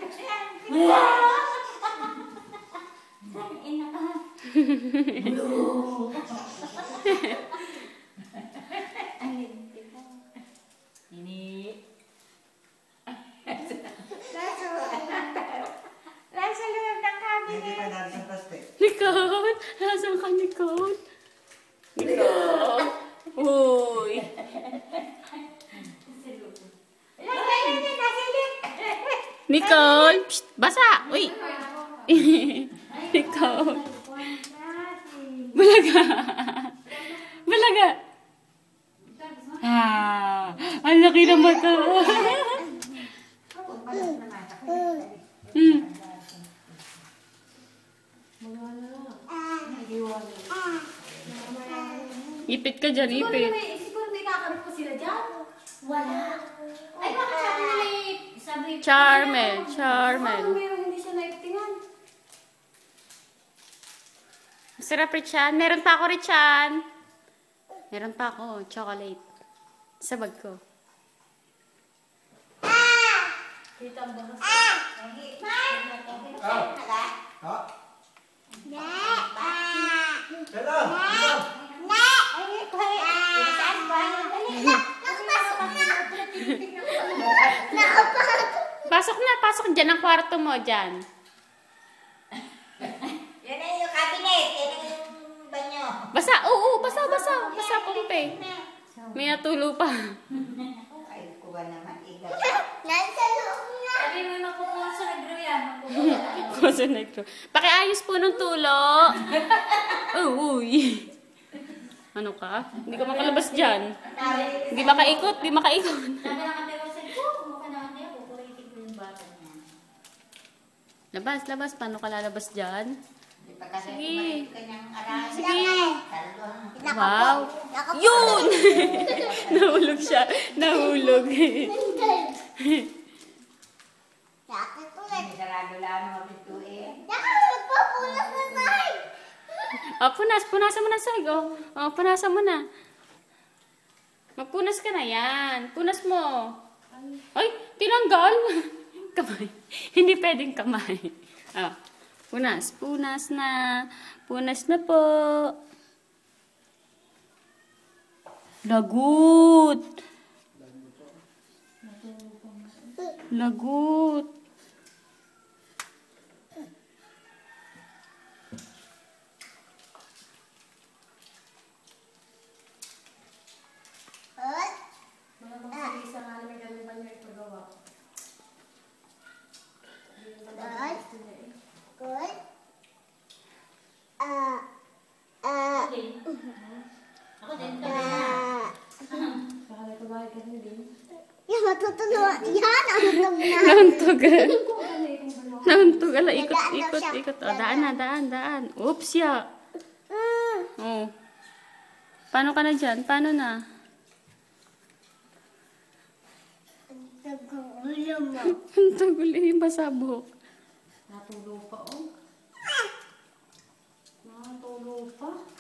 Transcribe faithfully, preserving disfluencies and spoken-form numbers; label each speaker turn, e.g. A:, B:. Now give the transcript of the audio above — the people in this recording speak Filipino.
A: Ina ka. Ini. Nasa loob ng cabinet.
B: Hindi ka dahil sa plastic.
C: Nicole! Nasaan ka, Nicole? Nicole! Uy! Nicole! Psst! Basa! Uy! Nicole! Balaga! Balaga! Ah! Ang laki ng mata! Hmm. Ipit ka dyan, ipit.
A: Siguro may kakarap ko sila dyan. Wala. Ay, bakit sabi nila eh, sabi...
C: Charmel, Charmel.
A: Ano meron hindi siya naiptingan?
C: Masarap, Richan. Meron pa ako, Richan. Meron pa ako, chocolate. Sa bag ko.
A: Dito ang bahas.
B: Ha? Hello! Hello!
C: Pasok na, pasok dyan ang kwarto mo, dyan.
A: Yan na yung cabinet. Yan na yung banyo.
C: Basa, oo, basa, basa. Basa, pompe. May natulo pa.
A: Ay, kuha naman. Iga.
D: Nasa loob na.
A: Sabi mo makukuha sa negro yan.
C: Kosa negro. Pakiayos po ng tulo. Oh, uy. Ano ka? Hindi ka makalabas dyan. Hindi makaikot, hindi makaikot.
A: Sabi ng kante ko sa ko, kumaka na kante ako. Kulitin ko yung bata niya.
C: Labas, labas. Paano ka lalabas dyan?
A: Di pa kasi
C: Sige.
A: kumalit kanyang arahan.
C: Sige.
A: Talong.
C: Wow. Yun! Nahulog siya. Nahulog.
D: Bakit ko na?
A: May sarado lang mga pintuin.
D: Nakapapulas na sa'yo.
C: Oh, punas. Punasan mo na sa oh. Oh, punasan mo na. Magpunas ka na yan. Punas mo. Ay, tinanggal. Kamay. Hindi pwedeng kamay. Ah, punas. Punas na. Punas na po. Lagut. Lagut.
A: Mga mga isa nga namin kami ba niya ipagawa.
D: Good. Ah. Ah.
A: Ako din.
D: Ah.
A: Baka may kumahay ka din.
D: Yan, matutuwa. Yan, ang tug na.
C: Nauntog. Nauntog. Ala, ikot, ikot, ikot. Oh, daan na, daan, daan. Oops, ya.
D: Mm.
C: Oh. Paano ka na dyan? Paano na?
D: Ang tagulo mo.
C: Ang tagal eh, basabok.
A: Natulo pa oh. Natulo pa.